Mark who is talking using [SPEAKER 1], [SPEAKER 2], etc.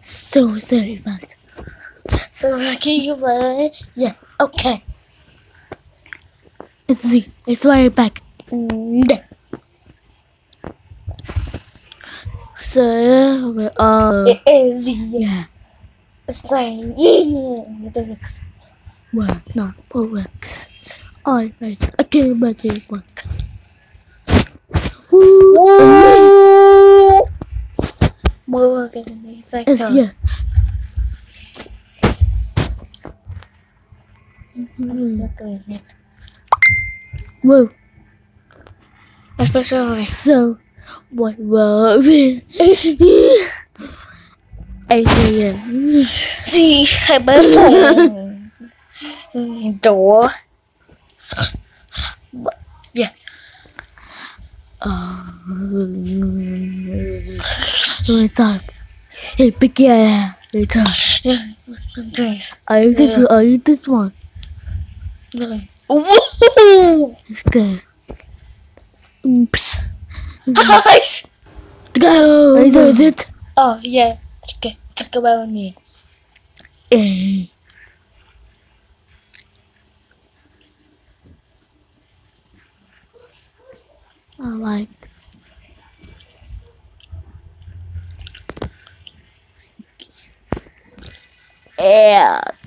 [SPEAKER 1] So sorry about it. So can you play? Yeah, okay. It's right back. So
[SPEAKER 2] It is
[SPEAKER 1] yeah.
[SPEAKER 2] saying the next.
[SPEAKER 1] Well, not works. Always a game magic work.
[SPEAKER 2] We're getting
[SPEAKER 1] It's
[SPEAKER 2] sector.
[SPEAKER 1] yeah. Whoa.
[SPEAKER 2] Especially.
[SPEAKER 1] So what were we? 8 a.m.
[SPEAKER 2] See, I better door. Yeah.
[SPEAKER 1] Time. Hey, pick it up. Later.
[SPEAKER 2] Yeah. Drinks.
[SPEAKER 1] Are you this one?
[SPEAKER 2] Really. Ooh.
[SPEAKER 1] It's good. Oops.
[SPEAKER 2] Guys.
[SPEAKER 1] Go. Is it?
[SPEAKER 2] Oh yeah. Okay. Talk about me.
[SPEAKER 1] Hey. I like. Yeah.